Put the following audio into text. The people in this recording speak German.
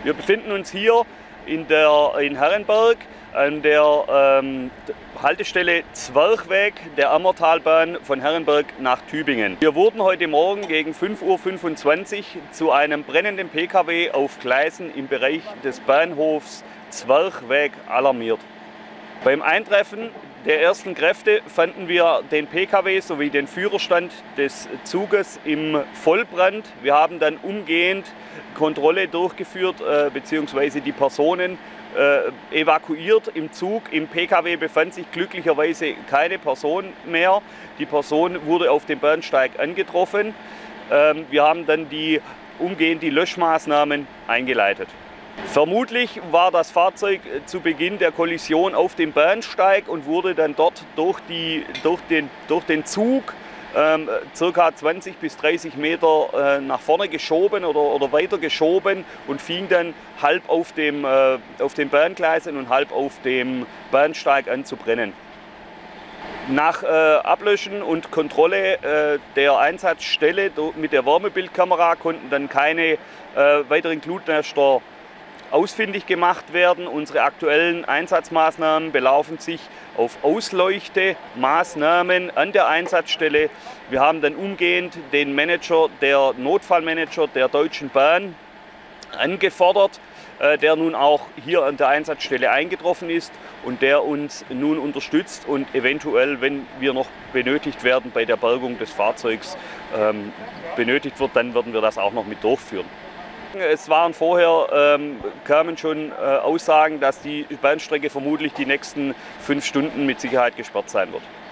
Wir befinden uns hier in Herrenberg an der Haltestelle Zwerchweg der Ammertalbahn von Herrenberg nach Tübingen. Wir wurden heute Morgen gegen 5:25 Uhr zu einem brennenden Pkw auf Gleisen im Bereich des Bahnhofs Zwerchweg alarmiert. Beim Eintreffen der ersten Kräfte fanden wir den Pkw sowie den Führerstand des Zuges im Vollbrand. Wir haben dann umgehend Kontrolle durchgeführt bzw. die Personen evakuiert im Zug. Im Pkw befand sich glücklicherweise keine Person mehr. Die Person wurde auf dem Bahnsteig angetroffen. Wir haben dann umgehend die Löschmaßnahmen eingeleitet. Vermutlich war das Fahrzeug zu Beginn der Kollision auf dem Bahnsteig und wurde dann dort durch den Zug ca. 20 bis 30 Meter nach vorne geschoben oder weiter geschoben und fing dann halb auf den Bahngleisen und halb auf dem Bahnsteig an zu brennen. Nach Ablöschen und Kontrolle der Einsatzstelle mit der Wärmebildkamera konnten dann keine weiteren Glutnester ausfindig gemacht werden. Unsere aktuellen Einsatzmaßnahmen belaufen sich auf Ausleuchtemaßnahmen an der Einsatzstelle. Wir haben dann umgehend den Notfallmanager der Deutschen Bahn angefordert, der nun auch hier an der Einsatzstelle eingetroffen ist und der uns nun unterstützt und eventuell, wenn wir noch benötigt werden bei der Bergung des Fahrzeugs benötigt wird, dann werden wir das auch noch mit durchführen. Es waren kamen schon Aussagen, dass die Bahnstrecke vermutlich die nächsten 5 Stunden mit Sicherheit gesperrt sein wird.